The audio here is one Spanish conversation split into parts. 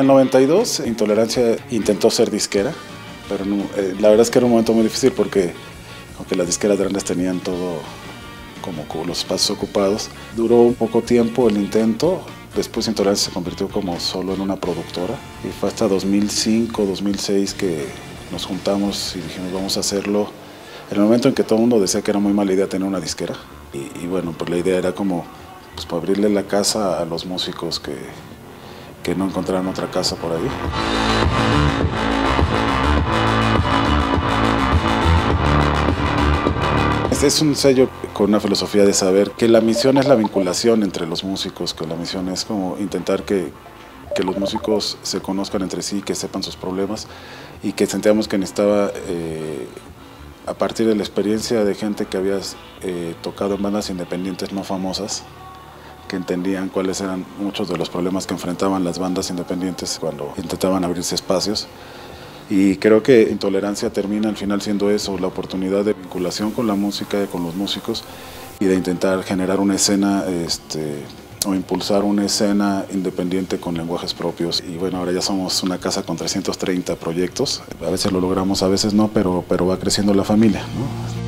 el 92, Intolerancia intentó ser disquera, pero no, la verdad es que era un momento muy difícil porque aunque las disqueras grandes tenían todo como los espacios ocupados, duró un poco tiempo el intento. Después Intolerancia se convirtió como solo en una productora y fue hasta 2005, 2006 que nos juntamos y dijimos vamos a hacerlo. En el momento en que todo el mundo decía que era muy mala idea tener una disquera y bueno, pues la idea era como pues, para abrirle la casa a los músicos que no encontraran otra casa por ahí. Este es un sello con una filosofía de saber que la misión es la vinculación entre los músicos, que la misión es como intentar que los músicos se conozcan entre sí, que sepan sus problemas y que sentíamos que necesitaba, a partir de la experiencia de gente que había tocado en bandas independientes no famosas, que entendían cuáles eran muchos de los problemas que enfrentaban las bandas independientes cuando intentaban abrirse espacios. Y creo que Intolerancia termina al final siendo eso, la oportunidad de vinculación con la música, con los músicos y de intentar generar una escena o impulsar una escena independiente con lenguajes propios. Y bueno, ahora ya somos una casa con 330 proyectos, a veces lo logramos, a veces no, pero va creciendo la familia, ¿no?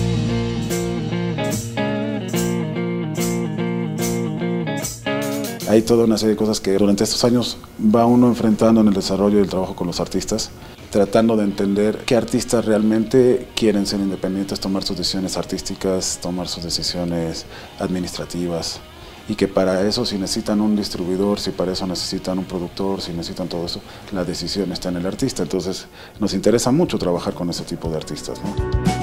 Hay toda una serie de cosas que durante estos años va uno enfrentando en el desarrollo del trabajo con los artistas, tratando de entender qué artistas realmente quieren ser independientes, tomar sus decisiones artísticas, tomar sus decisiones administrativas, y que para eso si necesitan un distribuidor, si para eso necesitan un productor, si necesitan todo eso, la decisión está en el artista. Entonces nos interesa mucho trabajar con ese tipo de artistas, ¿no?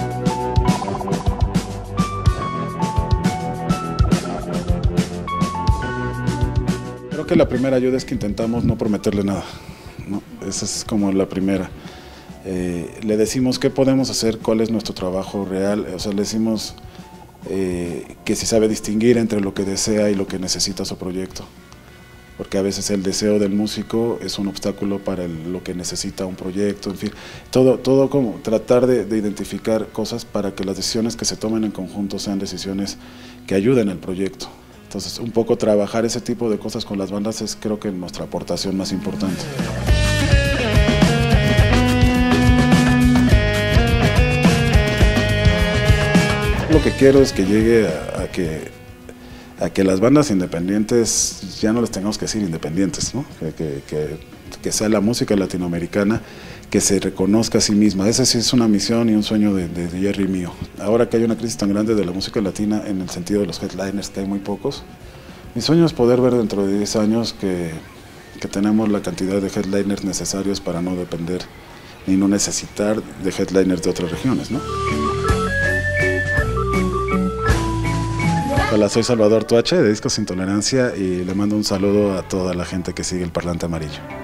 Creo que la primera ayuda es que intentamos no prometerle nada, ¿no? Esa es como la primera. Le decimos qué podemos hacer, cuál es nuestro trabajo real, o sea, le decimos que si sabe distinguir entre lo que desea y lo que necesita su proyecto, porque a veces el deseo del músico es un obstáculo para lo que necesita un proyecto, en fin, todo como tratar de identificar cosas para que las decisiones que se tomen en conjunto sean decisiones que ayuden al proyecto. Entonces, un poco trabajar ese tipo de cosas con las bandas es creo que nuestra aportación más importante. Lo que quiero es que llegue a que las bandas independientes ya no les tengamos que decir independientes, ¿no? Que sea la música latinoamericana que se reconozca a sí misma. Esa sí es una misión y un sueño de Jerry mío. Ahora que hay una crisis tan grande de la música latina en el sentido de los headliners, que hay muy pocos, mi sueño es poder ver dentro de 10 años que tenemos la cantidad de headliners necesarios para no depender ni no necesitar de headliners de otras regiones, ¿no? Hola, soy Salvador Tuache de Discos Intolerancia y le mando un saludo a toda la gente que sigue el Parlante Amarillo.